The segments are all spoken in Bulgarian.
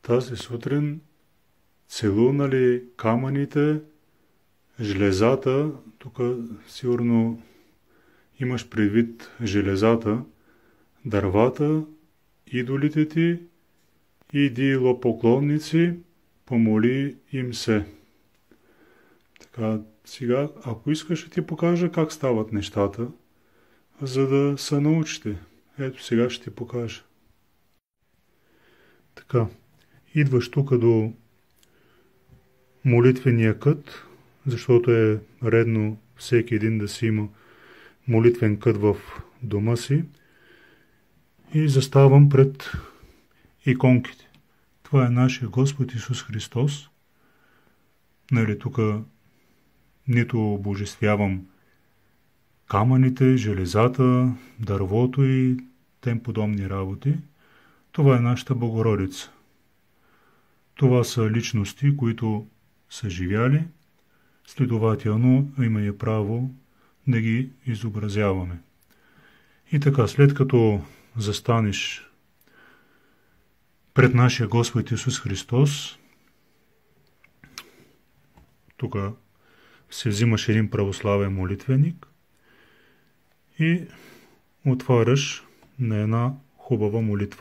Тази сутрин целунали камъните, железата, тук сигурно имаш предвид железата, дървата, идолите ти и идолопоклонници, помоли им се. Така, сега, ако искаш да ти покажа как стават нещата, за да се научите. Ето сега ще ти покажа. Така, идваш тук до молитвения кът, защото е редно всеки един да си има молитвен кът в дома си, и заставам пред иконките. Това е нашия Господ Исус Христос. Нали, тук нито обожествявам камъните, железата, дървото и тем подобни работи. Това е нашата Богородица. Това са личности, които са живяли, следователно имаме право да ги изобразяваме. И така, след като застанеш пред нашия Господ Исус Христос, тук се взимаш един православен молитвеник и отваряш на една хубава молитва.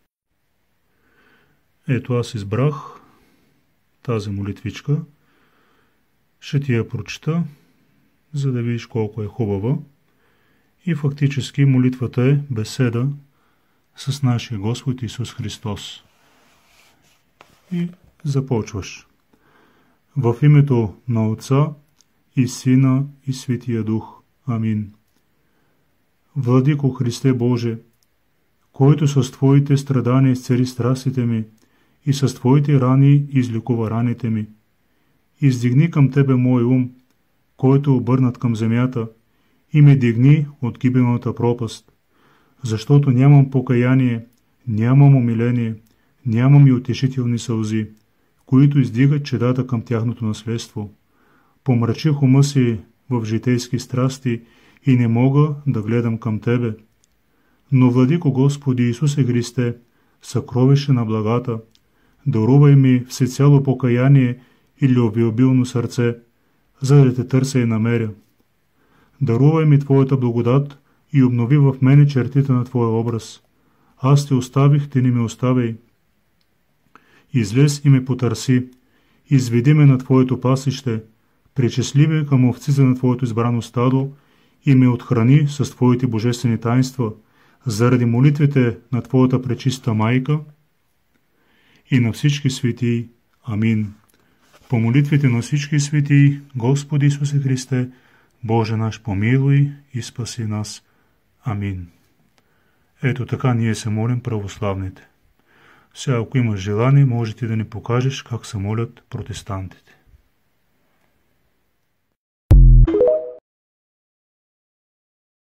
Ето, аз избрах тази молитвичка. Ще ти я прочита, за да видиш колко е хубава. И фактически молитвата е беседа с нашия Господ Исус Христос. И започваш. В името на Отца и Сина и Светия Дух. Амин. Владико Христе Боже, който с Твоите страдания изцели страстите ми и с Твоите рани излекува раните ми, издигни към Тебе мой ум, който е обърнат към земята, и ме дигни от гибелната пропаст, защото нямам покаяние, нямам умиление, нямам и утешителни сълзи, които издигат чедата към тяхното наследство. Помрачих ума си в житейски страсти и не мога да гледам към Тебе. Но, Владико Господи Исусе Христе, съкровище на благата, дарувай ми всецяло покаяние и любвеобилно сърце, за да Те търся и намеря. Дарувай ми Твоята благодат и обнови в мене чертите на Твоя образ. Аз Те оставих, Ти не ме оставяй. Излез и ме потърси, изведи ме на Твоето пасище, причисли ме към овците на Твоето избрано стадо и ме отхрани с Твоите божествени таинства, заради молитвите на Твоята пречиста майка и на всички светии. Амин. По молитвите на всички светии, Господи Исусе Христе, Боже наш, помилуй и спаси нас. Амин. Ето така ние се молим православните. Сега, ако имаш желание, можете да ни покажеш как се молят протестантите.